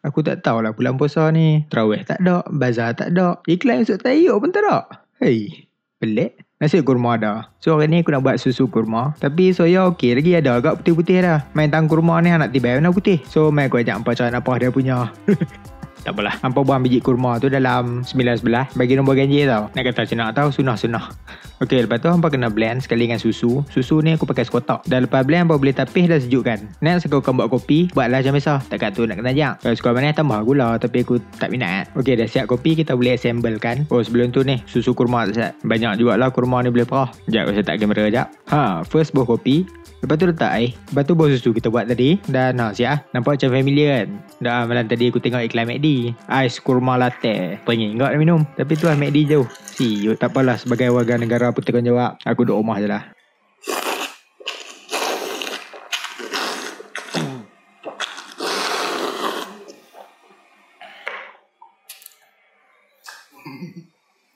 Aku tak tahulah bulan puasa ni. Tarawih tak ada, bazar tak ada. Iklan Yusuf Tayyip pun tak ada. Hei, pelik. Nasi kurma ada. So hari ni aku nak buat susu kurma. Tapi soya okey lagi, ada agak putih-putih dah. Main tang kurma ni nak tiba warna putih. So main aku ajak hampa cakap apa dia punya. Tak apalah. Hampa buang biji kurma tu dalam 9/11. Bagi nombor ganjil tau. Nak kata macam nak tahu, sunah-sunah. Okey, lepas tu hampa kena blend sekali dengan susu. Susu ni aku pakai sekotak. Dan lepas blend hampa boleh tapis dah sejuk kan. Next aku akan buat kopi. Buatlah macam biasa. Takat tu nak kena ajak. Kalau suka mana tambah gula. Tapi aku tak minat. Okey, dah siap kopi. Kita boleh assemble kan. Oh, sebelum tu ni susu kurma tak siap. Banyak jugalah kurma ni boleh perah. Sekejap aku letak kamera sekejap. First buah kopi. Lepas tu letak air. Lepas tu buah susu kita buat tadi. Dan siap. Nampak macam familiar kan. Dah malam tadi aku tengok iklan McD. Ais kurma latte. Pengen enggak nak minum. Tapi tu McD jauh. Siut. Tak apalah, sebagai warga negara bertanggungjawab. Aku duduk rumah je lah.